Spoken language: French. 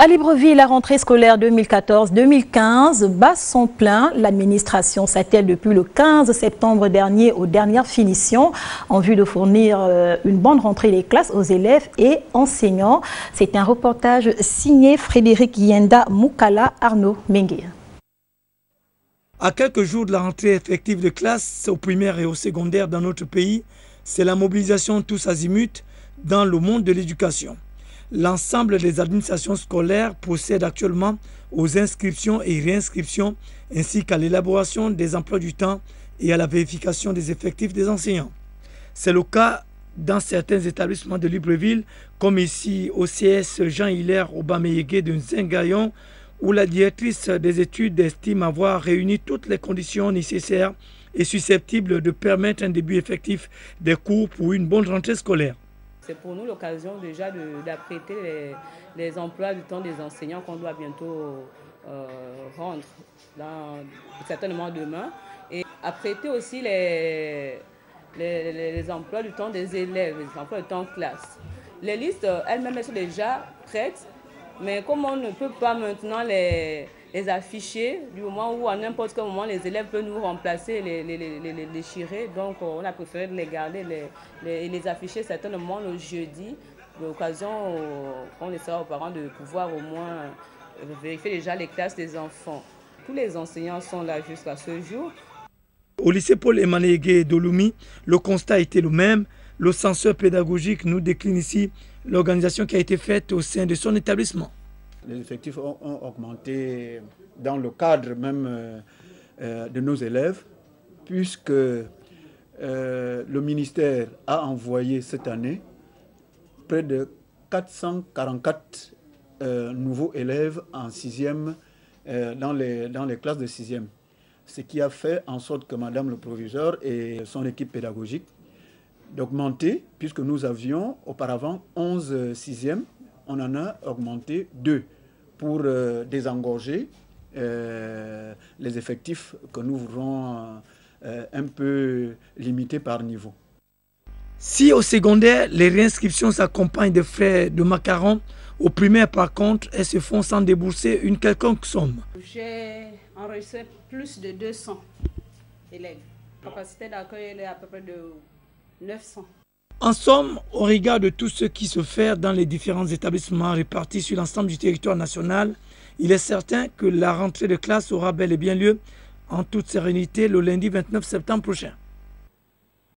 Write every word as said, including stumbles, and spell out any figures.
À Libreville, la rentrée scolaire deux mille quatorze deux mille quinze bat son plein. L'administration s'attelle depuis le quinze septembre dernier aux dernières finitions en vue de fournir une bonne rentrée des classes aux élèves et enseignants. C'est un reportage signé Frédéric Yenda Moukala Arnaud Mengue. À quelques jours de la rentrée effective de classe au primaire et au secondaire dans notre pays, c'est la mobilisation tous azimuts dans le monde de l'éducation. L'ensemble des administrations scolaires procèdent actuellement aux inscriptions et réinscriptions ainsi qu'à l'élaboration des emplois du temps et à la vérification des effectifs des enseignants. C'est le cas dans certains établissements de Libreville, comme ici au C S Jean-Hilaire Obameyege de Nzengayon, où la directrice des études estime avoir réuni toutes les conditions nécessaires et susceptibles de permettre un début effectif des cours pour une bonne rentrée scolaire. C'est pour nous l'occasion déjà d'apprêter les, les emplois du temps des enseignants qu'on doit bientôt euh, rendre, dans, certainement demain, et apprêter aussi les, les, les emplois du temps des élèves, les emplois du temps classe. Les listes elles-mêmes sont déjà prêtes, mais comme on ne peut pas maintenant les, les afficher, du moment où à n'importe quel moment les élèves peuvent nous remplacer, les, les, les, les, les déchirer, donc on a préféré les garder les, les, les afficher certainement le jeudi, l'occasion qu'on laissera aux parents de pouvoir au moins vérifier déjà les classes des enfants. Tous les enseignants sont là jusqu'à ce jour. Au lycée Paul Emanege d'Oloumi, le constat était le même. Le censeur pédagogique nous décline ici l'organisation qui a été faite au sein de son établissement. Les effectifs ont, ont augmenté dans le cadre même euh, euh, de nos élèves, puisque euh, le ministère a envoyé cette année près de quatre cent quarante-quatre euh, nouveaux élèves en sixième euh, dans, les, dans les classes de sixième. Ce qui a fait en sorte que Madame le proviseur et son équipe pédagogique d'augmenter, puisque nous avions auparavant onze sixièmes, on en a augmenté deux pour euh, désengorger euh, les effectifs que nous voudrons euh, un peu limités par niveau. Si au secondaire, les réinscriptions s'accompagnent de frais de macarons, au primaire par contre, elles se font sans débourser une quelconque somme. J'ai enregistré plus de deux cents élèves. La capacité d'accueil est à peu près de neuf cents. En somme, au regard de tout ce qui se fait dans les différents établissements répartis sur l'ensemble du territoire national, il est certain que la rentrée de classe aura bel et bien lieu en toute sérénité le lundi vingt-neuf septembre prochain.